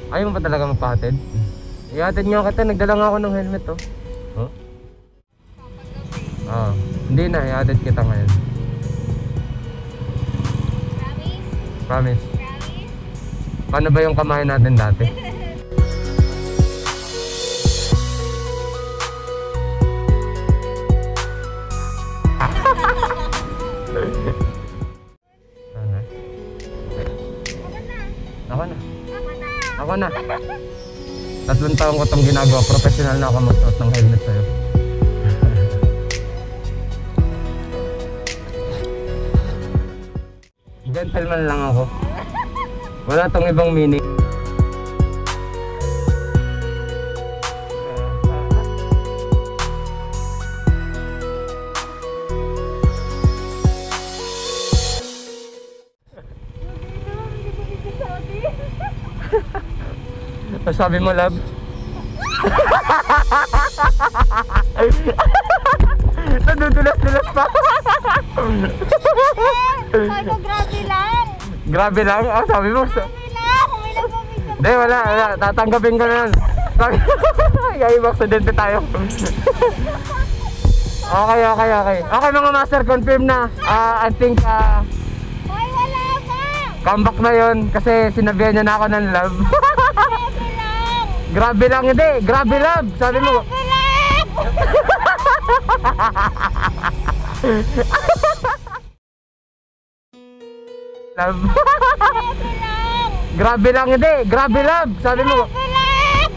Ayaw mo ba talaga magpahatid? Ihatid nga kita, nagdala nga ako ng helmet oh. Huh? Ah, hindi na, ihatid kita ngayon. Promise? Promise. Promise? Paano ba yung kamahin natin dati? Ako na. Ako na. 3 taon ko itong ginagawa. Professional na ako magsuot ng helmet sa'yo. Gentleman lang ako. Wala tong ibang meaning. Sabi mo, love? Nadudulas-dulas pa. Sabi ko, grabe lang. Grabe lang? Ah, sabi mo? Grabe lang. May nagpapicture. Hindi, wala. Tatanggapin ko na yan. Yung aksidente tayo. Okay. Okay mga master, confirm na. I think Hoy, wala pa. comeback na yun kasi sinabihan niya na ako ng love. Grabe lang. Grabe lang, hindi. Grabe love. Sabi mo. Grabe lang. Love. Grabe lang. Grabe lang, hindi. Grabe love. Sabi mo. Grabe lang.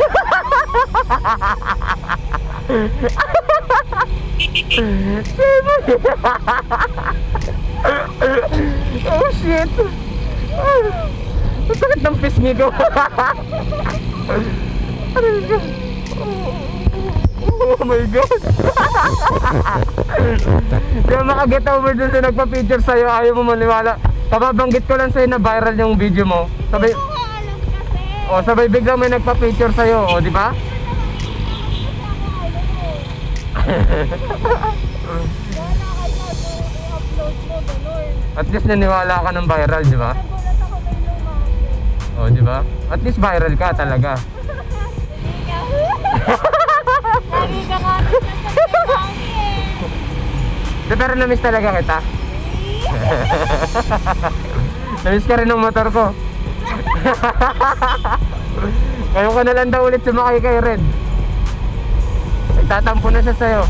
Oh shit. Ang sakit ng pisngi ko. Oh my god. Di ba makaget over dun sa nagpa-picture sa'yo, ayaw mo maniwala. Kababanggit ko lang sa'yo na viral yung video mo. Sabay, Hindi ko alam kasi. oh, sabay biglang may nagpa-picture sa'yo, oh, di ba? At least naniwala ka ng viral, di ba? Oh, di ba? At least viral ka talaga. Lagi ka nga nagsasabi Di, pero na-miss talaga kita. Na-miss ka rin ng motor ko. Ngayon ka na lang daw ulit sumakay kay Red. Nagtatampo na siya sa'yo.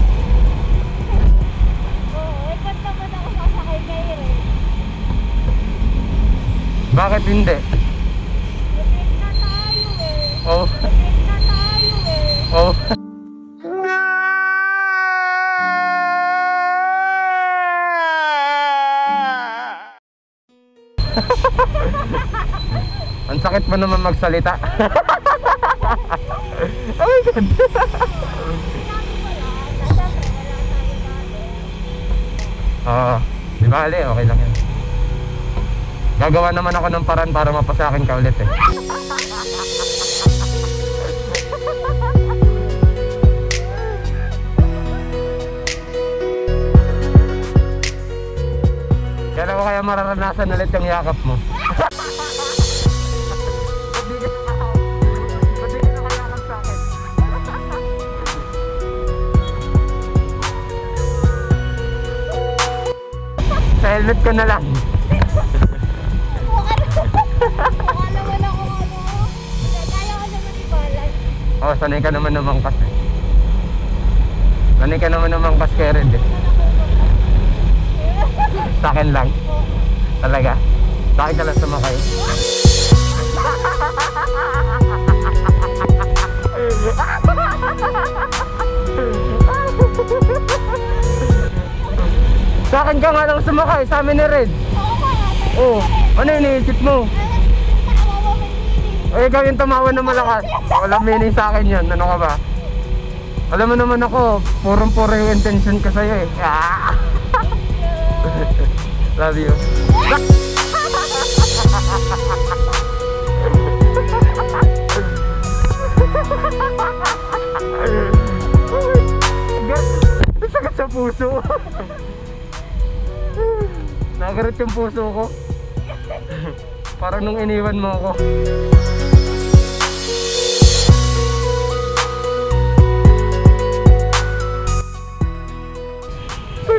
Oo, ba't naman ako sasakay kay Ren? Bakit hindi? Lapit na tayo eh. Oh. Lapit na tayo eh. Oh. Ang sakit mo naman magsalita. Oh my god. Oo, di bale, okay lang yan. Gagawa naman ako ng paraan para mapasakin ka ulit eh. Kailan ko kaya mararanasan ulit yung yakap mo? Ba't di ka nakayakap sa akin? Sa helmet ko na lang. Mukha naman ako ano. Kaya ko naman i-balance. Oh, sanay ka naman namangkas eh. Sanay ka naman namangkas kay Red eh. Sa akin lang. Talaga? Sa akin ka lang sumakay. Sa akin ka nga lang sumakay, sa amin ni Red. Oh, ano yung iniisip mo? O ikaw yung tumawa na malakas. Walang meaning sa akin yun, ano ka ba? Alam mo naman ako, purong-puro yung intention ko sa'yo eh. Love you. Sakit sa puso. Nagarit yung puso ko. Parang nung iniwan mo ako.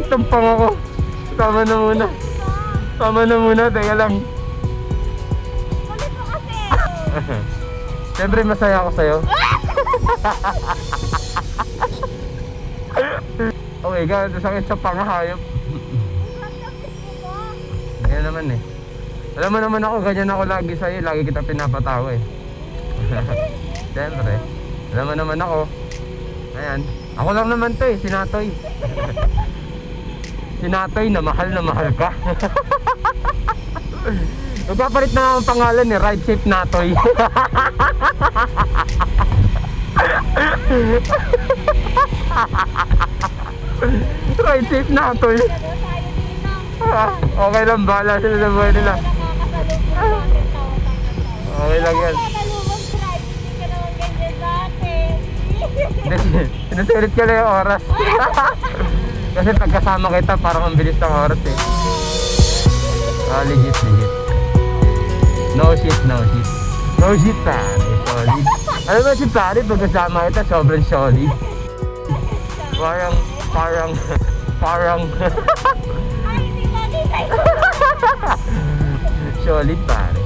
tumpang ako. Tama na muna. Tama na muna, teka lang. Kulit mo kasi. Siyempre masaya ako sa'yo. Oh my God, sakit sa pangahayop. Ganyan naman eh. Alam mo naman ako, ganyan ako lagi sa'yo. Lagi kita pinapatawa eh. Siyempre. Alam mo naman ako. Ayan. Ako lang naman to eh, si Natoy. Si Natoy na mahal ka. Magpapalit na nga ang pangalan eh, Ride Safe Natoy. Ride Safe Natoy. Okay lang, bahala sila sa buhay nila. Okay lang yan. Sinusulit ka lang yung oras. Kasi pagkasama kita parang ang bilis ng oras eh. Legit. No shit. No shit pare, solid. Alam mo si pare, pagkasama kita sobrang solid. Parang solid pare.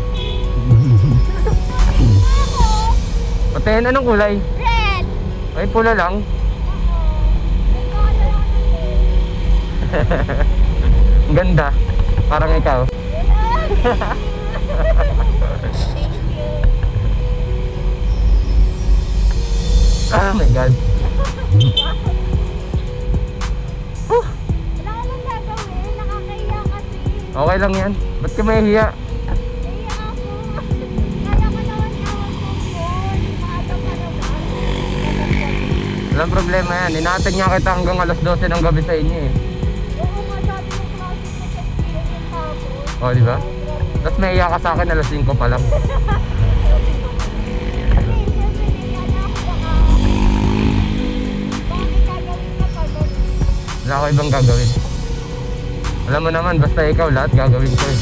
Patayin, anong kulay? Red! Ay, pula lang. Ang ganda. Parang ikaw. Oh my God. Wala ka nang gagawin, nakakahiya kasi. Okay lang yan. Ba't ka mahihiya? Nahiya ako. Kaya ko naman awag mo phone. Maaga pa naman. Walang problema yan. Inaatag niya kita hanggang alas 12 ng gabi sa inyo eh. Oo nga, sabi ng klase ko sa experience yung tapos. O, di ba? Tapos mahihiya ka sa akin alas 5 pa lang. Kasi siyempre nahiya na ako baka may gagawin ka pa ganun. Wala ako ibang gagawin. Alam mo naman, basta ikaw lahat gagawin ko eh.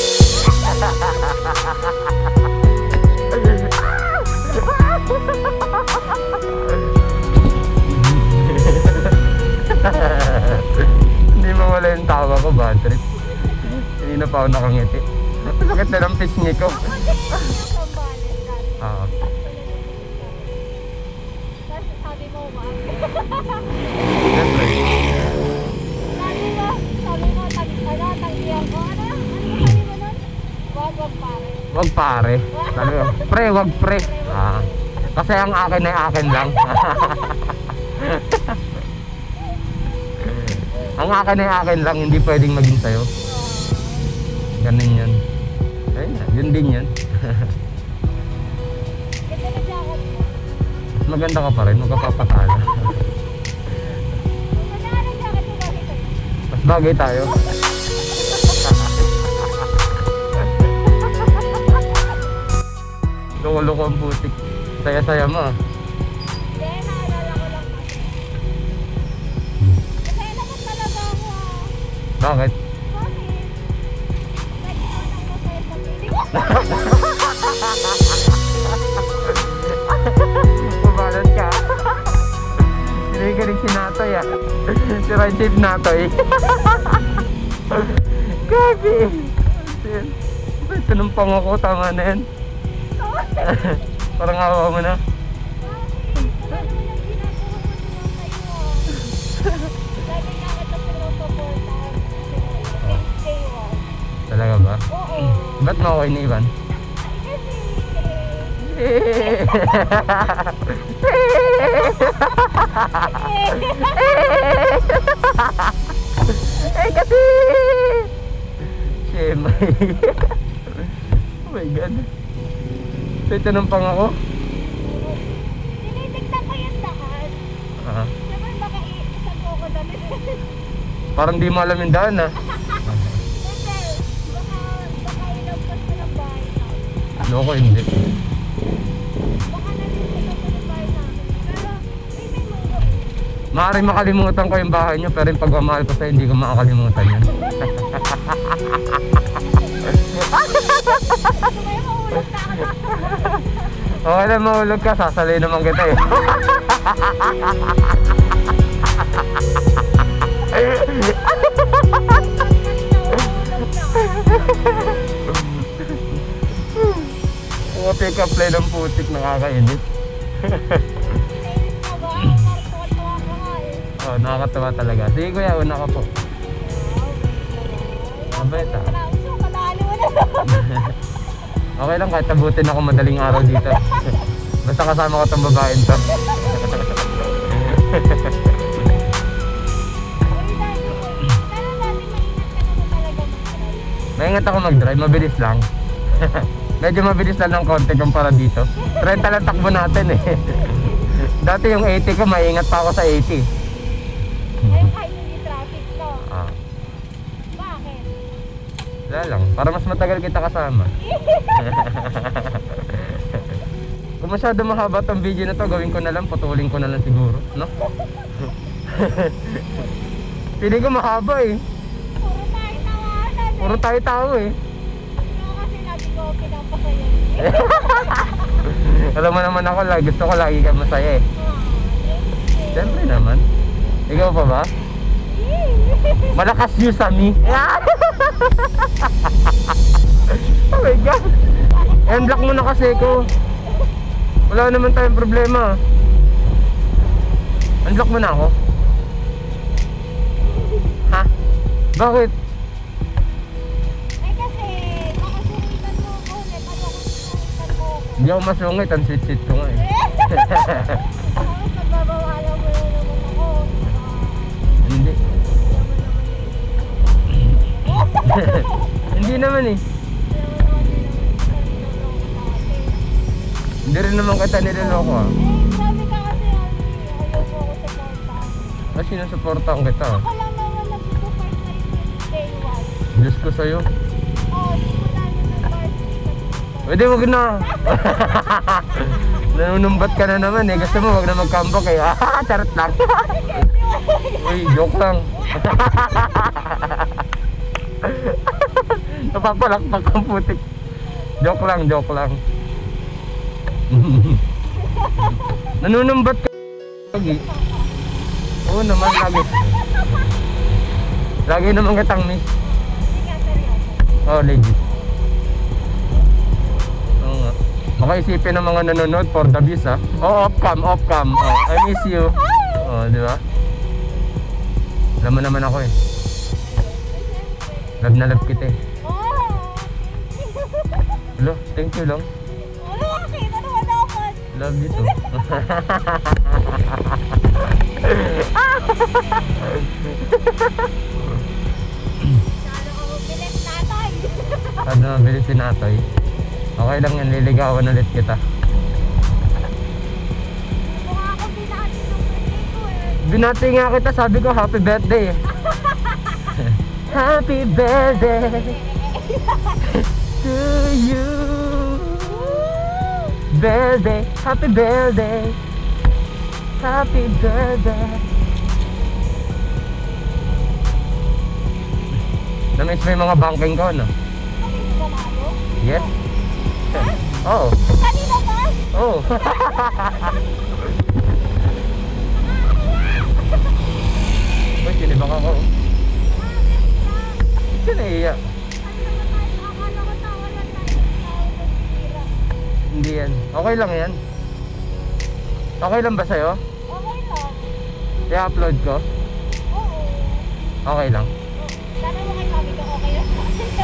Hindi mawala yung tawa ko, bad trip. Hindi na pa ako nakangiti. Sakit na ng pisngi ko. Oo. Tapos sabi mo, wag. Siyempre. Sabi mo, tanggihan ko. Ano sabi mo nun? Wag pare. Wag pare. Sabi ko, pre, wag pre. Kasi ang akin ay akin lang. Ang akin ay akin lang, hindi pwedeng maging sayo. Ganun yun. Ayun na, yun din yun. Ganda na jacket mo. Mas maganda ka pa rin, magkapapatala. Ganda na jacket mo bakit? Mas bagay tayo. Loko-loko ang putik. Saya-saya mo. Hindi, naalala ko lang kasi. Masaya naman talaga ako ah. Bakit? Bakit? Like ikaw nang masaya sa piling ko. Pumalat ka. Sinigalig si Natoy ah. Si Ride Safe Natoy. Gabi. Ito nung pangako, tama na yan. Parang awa mo na. Wala naman yung ginagawa ko sa'yo ah. Lagi nga kita sinusuportahan. Stay warm. Talaga ba? Oo. Ba't mo ako iniwan? Kasi Shemay. Oh my God. So itanong pang ako? Tinitignan ko yung daan. Siyempre baka iisan ko ako dami. Parang di mo alam yung daan ah. Kasi baka inagpas ko ng bahay namin. Loko hindi. Baka nalilisan ko ng bahay namin. Pero may mga. Maaaring makalimutan ko yung bahay nyo, pero yung pagmamahal ko sa'yo hindi ko makakalimutan yun. Ano ba yung maulog ka ako? Okay lang, mahulog ka, sasalay naman kita eh. Mga pick-up line ng putik, nakakainit. Oh, nakakatawa talaga. Sige kuya, una ka po. Mabait ah. Okay lang kahit tabutin ako madaling araw dito. Basta kasama ko tong babaeng to. Maingat ako mag-drive, mabilis lang. Medyo mabilis lang ng konti kumpara dito. 30 lang takbo natin eh. Dati yung 80 ko, maingat pa ako sa 80. Ngayon kahit hindi traffic to. Ah, Bakit? wala lang, para mas matagal kita kasama. Kung masyado mahaba tong video na to, gawin ko na lang, putulin ko na lang siguro, no? Pili ko mahaba eh. Puro tayo tawanan eh. Puro tayo tao eh. Ano kasi lagi ko pinapasaya. Alam mo naman ako, gusto ko lagi ka masaya eh. Siyempre naman. Ikaw pa ba? Malakas you sa me. Oh my God. Unblock mo na kasi ko. Wala naman tayong problema. Unblock mo na ako. Ha? Bakit? Eh kasi, makasungitan mo ako. Makasungitan mo ako. Hindi ako masungit, ang sweet-sweet ko nga eh. Ako, pagbabawalan mo yun naman ako. Hindi. Hindi naman eh. Hindi rin naman kita niloloko ah. Sabi ka kasi, ayaw ko ako supporta. Mas sinusuportahan kita ah. Ako lang naman nag-support na yung day one. Diyos ko sa'yo. Oo, simula nyo ng party. Pwede wag na. Nanunumbat ka na naman eh. Gusto mo wag na mag-comeback eh. Charot lang. Uy, joke lang. Napapalakpak ang putik. Joke lang, joke lang. Nanunumbat ka lagi. Oo naman, lagi. Lagi naman kitang miss. Hindi ka seryoso. Oh, legit. Oo nga. Baka isipin ng mga nanonood for the views ha. Oh, off-cam, off-cam. Oh, I miss you. Oh, di ba? Alam mo naman ako eh. Love na love kita eh. Oo. Hello, thank you lang. Ano bakit? Ano ba dapat? Love you too. Sana ka mabilis natay. Sabi na mabilis si Natoy. Okay lang yan, liligawan ulit kita. Mukha ako binati ng birthday ko eh. Binati nga kita, sabi ko happy birthday eh. Happy birthday to you. Birthday, happy birthday. Happy birthday. Na-miss mo yung mga banking ko, no? Kanino ba lalo? Yes? Oh, Kanino ba? oh. Uy, sinibak ako. Sinaiya. Ano naman tayo? Akala ko tawa lang tayo ng tao ng tira. Hindi yan. Okay lang yan. Okay lang ba sa'yo? Okay lang. I-upload ko? Oo. Okay lang. Sana mo kay mami ka okay lang.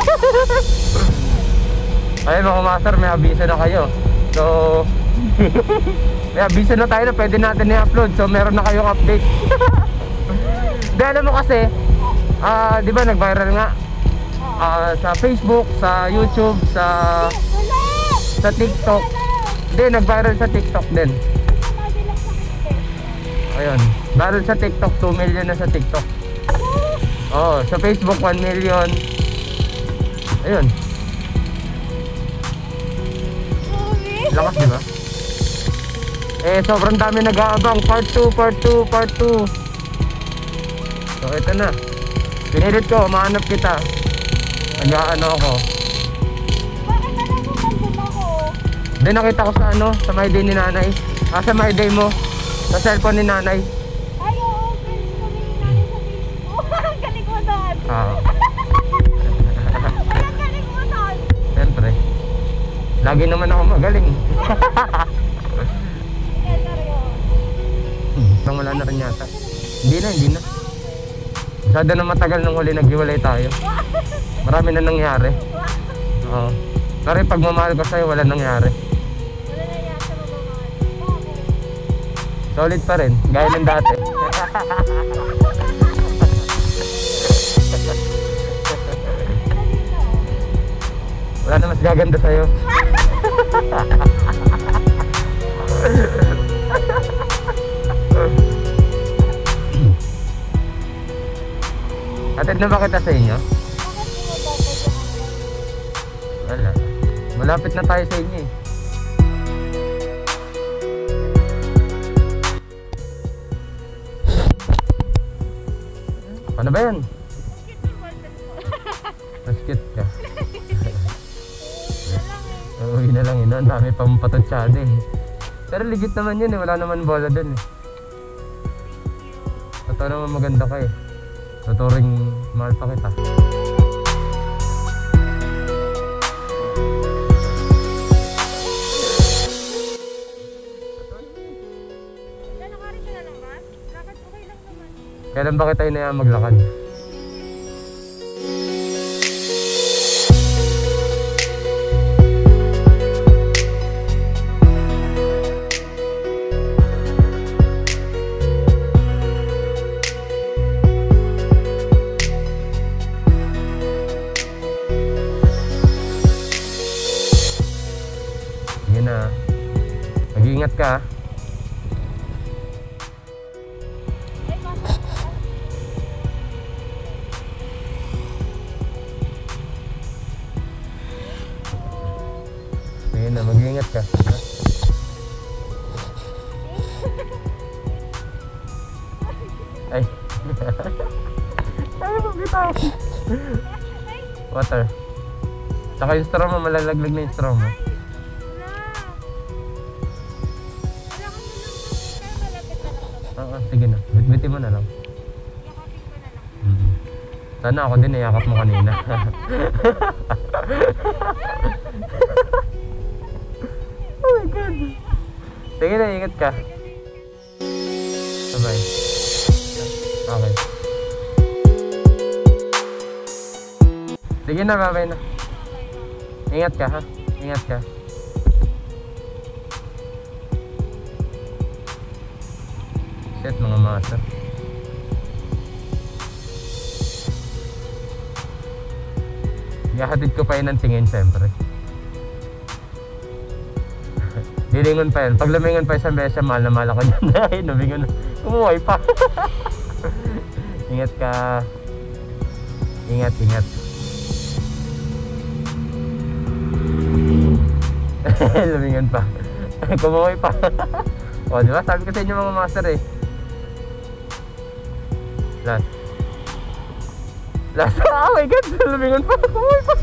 Ay mga master, may abiso na kayo. So, may abiso na tayo na pwede natin i-upload. So, meron na kayong update. Di alam mo kasi, di ba nag-viral nga? Sa Facebook, sa YouTube, sa TikTok. Hindi, nag-viral sa TikTok din. Sabi lang sa akin. Ayun, viral sa TikTok, 2 million na sa TikTok. Oh, sa Facebook 1 million. Ayun, lakas di ba? Eh, sobrang dami nag-aabang. Part 2, part 2, part 2. So, ito na. Pinilit ko, mahanap kita. Nag-aano ako. Bakit alam mo nandun ako? Then nakita ko sa ano, sa my day ni nanay. Sa my day mo. Sa cellphone ni nanay. Ay, oo, friends kami ni namin sa Facebook. Oo. Ang galing mo nun. Siyempre. Lagi naman ako magaling. Ikaw seryoso. Nang wala na rin yata. Hindi na. Masyado na matagal nung huli naghiwalay tayo. Marami na nangyari. Oo. Pero yung pagmamahal ko sa'yo, wala nangyari. Wala na yata mamamahal. Bakit? Solid pa rin, gaya ng dati. Wala na mas gaganda sa'yo. Atid na ba kita sa inyo? Bakit bumababa yung Wala. Malapit na tayo sa inyo eh. Ano ba yan? Maskit ka. Uwi na lang yun. Ang dami pang patansyado eh. Pero legit naman yun eh. Wala naman bola dun eh. Totoo naman maganda ka eh. Tuturing mahal pa kita. Lalakarin ka na lang ba? Lakad okay lang naman. Kailan ba kita inayaan maglakad? Sige na. Mag-iingat ka ah. Ay, bakit? Sige na, mag-iingat ka. Ha? Ay. Ay, magbitaw. Water. Saka yung straw mo, malalaglag na yung straw mo. Wala. Wala ka na lang. Kaya malapit na lang naman. Oo, sige na. Bitbitin mo na lang. Yakapin ko na lang. Sana ako din nayakap mo kanina. Oh my God. Sige na, ingat ka. Bye-bye. Okay. Sige na, bye-bye na. Ingat ka ha. Ingat ka. Shit mga masa. Ihahatid ko pa yun ng tingin siyempre. Lilingon pa yun. Pag lumingon pa yun sa mesa, mahal na mahal ako dyan. Ay, lumingon. Umuhay pa. Ingat ka. Ingat, ingat. Lumingon pa. Kumuhay pa. O, diba? Sabi ko sa inyo mga master eh. Last. Last. Oh my God! Lumingon pa. Kumuhay pa.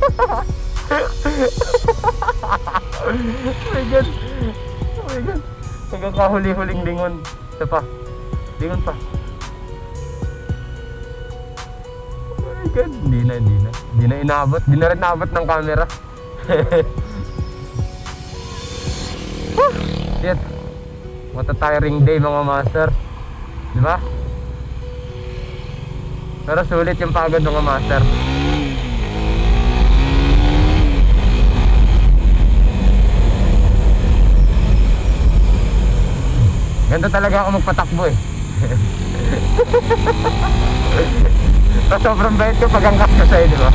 Oh my God. Oh my God. Nagkakahuli-huling lingon. Isa pa. Lingon pa. Oh my God. Hindi na. Hindi na inabot. Hindi na rin naabot ng camera. Shit. What a tiring day mga master. Diba? Pero sulit yung pagod mga master. Ganda talaga ako magpatakbo eh. Tapos sobrang bait ko pag angkas ko sa'yo, diba?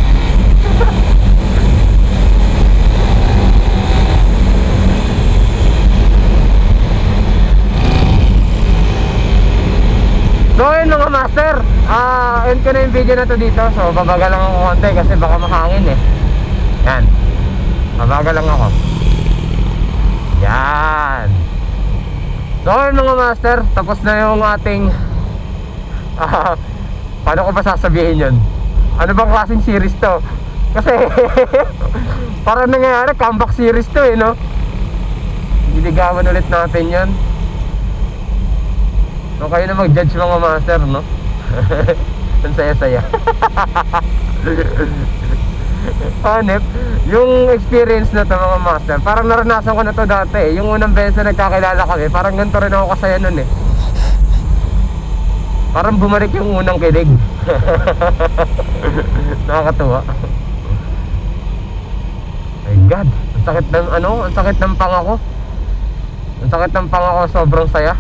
So yun mga master, end ko na yung video na to dito. So babaga lang ako konti kasi baka mahangin eh. Yan, babaga lang ako. Yan. So yun mga master, tapos na yung ating paano ko ba sasabihin yun? Ano bang klaseng series to? Kasi parang nangyayari comeback series to eh, no? Diligawan ulit natin yan. So kayo na mag-judge mga master, no? Ang saya-saya. Hanep, yung experience na to mga master, parang naranasan ko na to dati eh. Yung unang beses na nagkakilala kami, parang ganito rin ako kasaya nun eh. Parang bumalik yung unang kilig. Nakakatuwa. My God, ang sakit ng ano, ang sakit ng panga ko. Ang sakit ng panga ko, sobrang saya.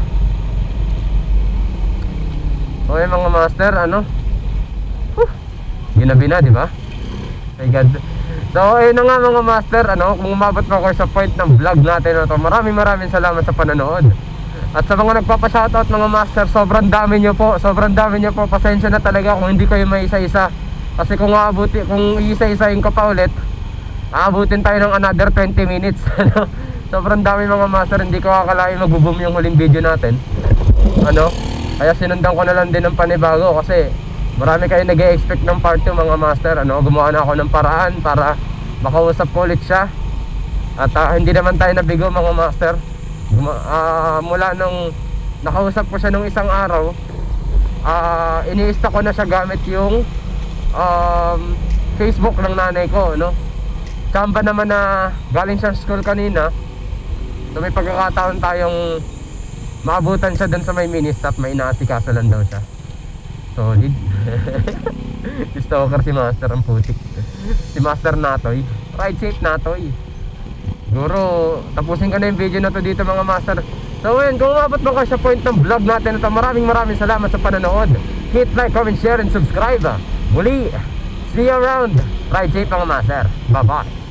Okay mga master, ano? Ginabi na, di ba? My God. So, ayun na nga mga master, ano, kung umabot pa kayo sa point ng vlog natin na to, maraming salamat sa panonood. At sa mga nagpapa-shoutout mga master, sobrang dami nyo po, pasensya na talaga kung hindi kayo may isa-isa. Kasi kung isa-isahin ko pa ulit, aabutin tayo ng another 20 minutes. Sobrang dami mga master, hindi ko akalain magbo-boom yung huling video natin. Ano? Kaya sinundan ko na lang din ng panibago kasi marami kayo nag-e-expect ng part 2 mga master. Ano? Gumawa na ako ng paraan para makausap ko ulit siya. At hindi naman tayo nabigo mga master. Mula nung nakausap ko siya nung isang araw, ini-stock ko na siya gamit yung Facebook ng nanay ko, no? Tsamba naman na galing siya school kanina, so may pagkakataon tayong maabutan siya dun sa may mini-stop. May inaasikaso lang daw siya. Solid. Stalker si master, ang putik. Si master Natoy. Ride safe Natoy. Siguro tapusin ko na yung video na to dito mga master. So ayun, kung umabot mo kayo sa point ng vlog natin ito, maraming salamat sa panonood. Hit like, comment, share, and subscribe. Muli, see you around. Ride safe mga master. Bye bye.